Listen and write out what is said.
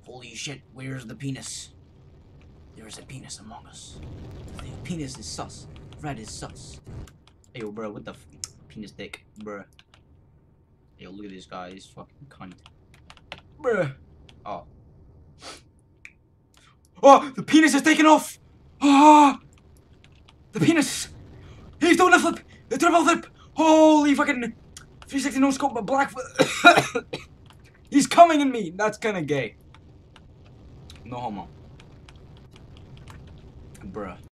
Holy shit, where's the penis? There is a penis among us. The penis is sus. Red is sus. Hey, yo, bro, what the penis dick, bro? Yo, look at this guy, he's fucking cunt. Bruh. Oh. Oh, the penis is taken off! Ah! Oh, the penis! He's doing a flip! The triple flip! Holy fucking 360 no scope, but black. He's coming in me! That's kinda gay. No homo. Bruh.